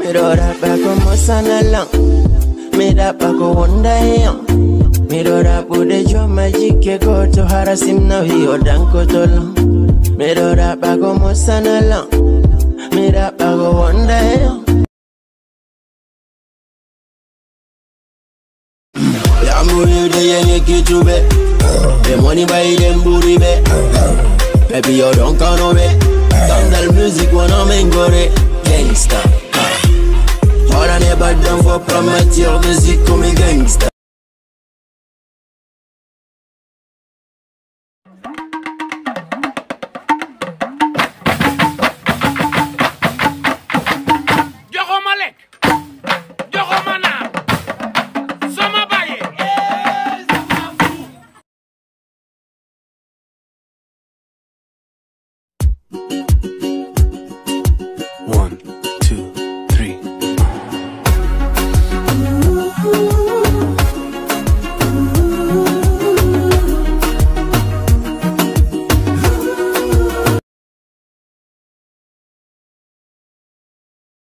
Me do rap como sanalang. Me rap ako wonder young. Me do rap with the drum magic go to harasim now he odanko to long. Me do rap como sanalang. Me rap ako wonder young. Yamu you the young kitube. The money buy them booty be. Baby you don't count on me. Dandal music wanna mengore. Gangsta. All I never done for promote your music come gangsta.